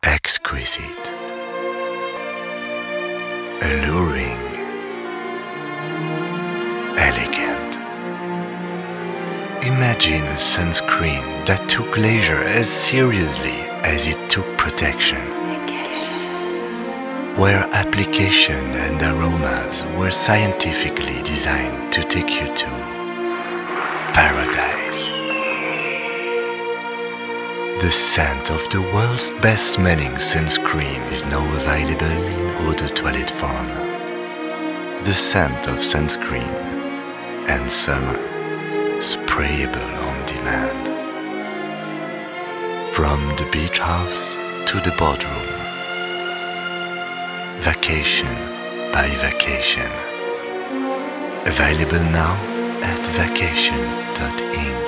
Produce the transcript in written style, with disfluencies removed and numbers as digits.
exquisite, alluring, elegant. Imagine a sunscreen that took leisure as seriously as it took protection, where application and aromas were scientifically designed to take you to paradise. The scent of the world's best-smelling sunscreen is now available in Eau de Toilette form. The scent of sunscreen and summer, sprayable on demand. From the beach house to the boardroom. Vacation by vacation. Available now at vacation.in.